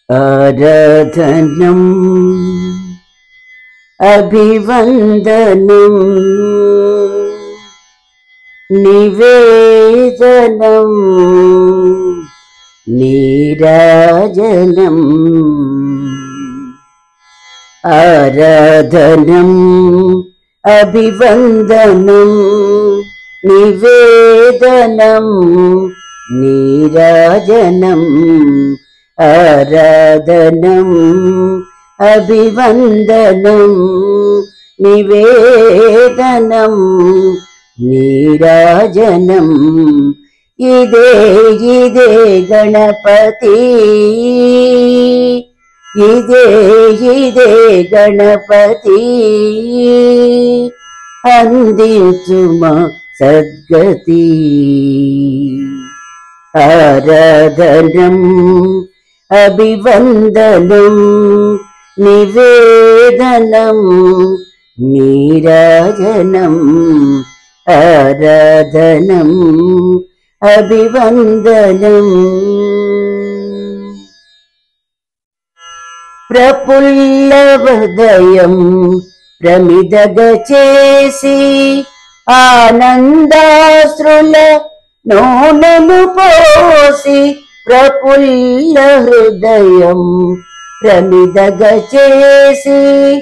आराधनम् अभिवन्दनम् निवेदनम् नीराजनम् आराधनम् अभिवन्दनम् निवेदनम् नीराजनम् आराधनम् अभिवन्दनम् निवेदनम् नीराजनम् इदे इदे गणपति इदे इदे गणपति अंदिंचुमा सद्गति आराधनम् अभिवन्दनम् निवेदनम् नीराजनम् आराधनम् अभिवन्दनम् प्रफुल्लहृदयम् प्रमिदगचेसि आनन्दाश्रुल नूननु पोसि प्रफुल्लहृदयम् प्रमिदगचेसि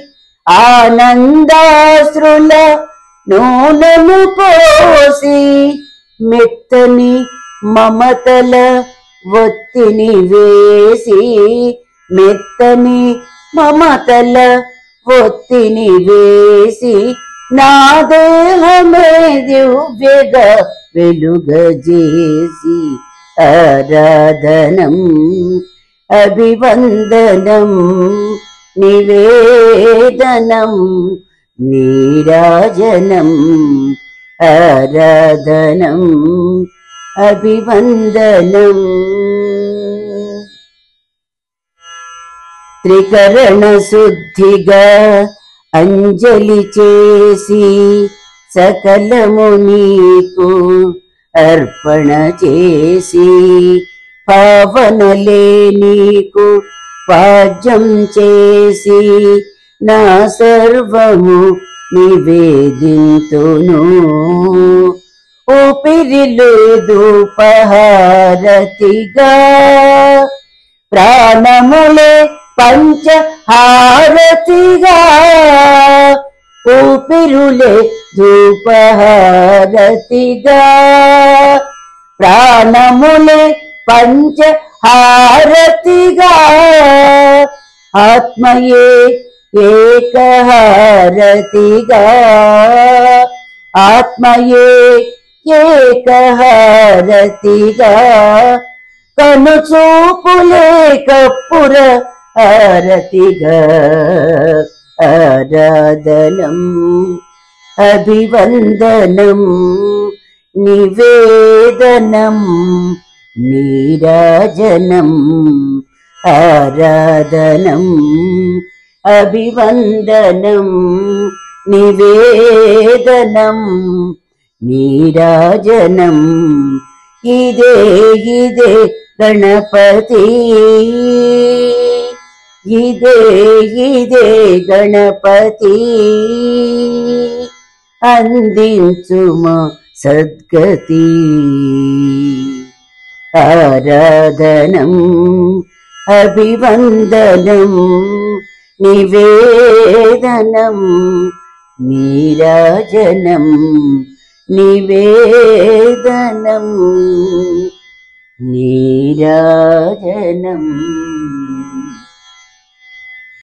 आनन्दाश्रुल नूननु पोसि మెత్తని మమతల ఒత్తిని వేసి మెత్తని మమతల ఒత్తిని వేసి నా దేహమే దివ్యగా వెలుగజేసి ఆరాధనం అభివందనం నివేదనం నీరాజనం आराधनम् अभिवन्दनम् त्रिकरण शुद्धिगा अंजलि चेसी सकलमु नीकु अर्पण चेसी पावनले नीकु पाज्यं चेसी ना सर्वमु निवेदिंतुनु ऊपिरिलेदु पहारतिगा प्राणमुले पंचहारतिगा ऊपिरुले धूपहारतिगा प्राणमुले पंचहारतिगा आत्मये एकहारतिगा आत्मये एकहारतिगा कनुचूपुले कपूर हारतिगा आराधनम् अभिवन्दनम् निवेदनम् नीराजनम् आराधनम् अभिवन्दनम् निवेदनम् नीराजनम् इदे इदे गणपति इदे इदे गणपति अंदिंचुमा सद्गति आराधनम् अभिवन्दनम् निवेदनम् नीराजनम् निवेदनम् नीराजनम्।